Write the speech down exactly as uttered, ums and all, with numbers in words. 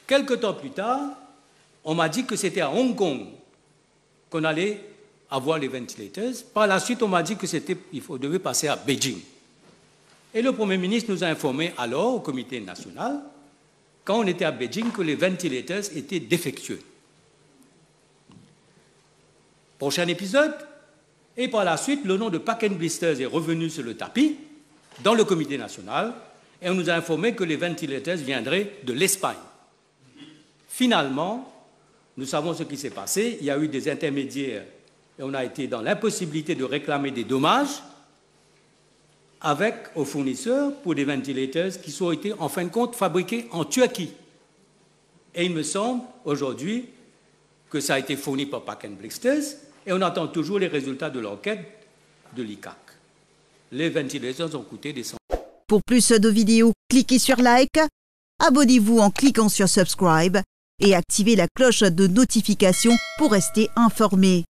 Quelque temps plus tard, on m'a dit que c'était à Hong Kong qu'on allait avoir les ventilateurs. Par la suite, on m'a dit que c'était, il faut, devait passer à Beijing. Et le Premier ministre nous a informé alors, au comité national, quand on était à Beijing, que les ventilateurs étaient défectueux. Prochain épisode, et par la suite, le nom de Pack and Blisters est revenu sur le tapis dans le comité national, et on nous a informé que les ventilateurs viendraient de l'Espagne. Finalement, nous savons ce qui s'est passé. Il y a eu des intermédiaires et on a été dans l'impossibilité de réclamer des dommages avec aux fournisseurs pour des ventilateurs qui ont été en fin de compte fabriqués en Turquie. Et il me semble aujourd'hui que ça a été fourni par Pack and Blisters et on attend toujours les résultats de l'enquête de l'I C A C. Les ventilateurs ont coûté des centaines. Pour plus de vidéos, cliquez sur like, abonnez-vous en cliquant sur subscribe et activez la cloche de notification pour rester informé.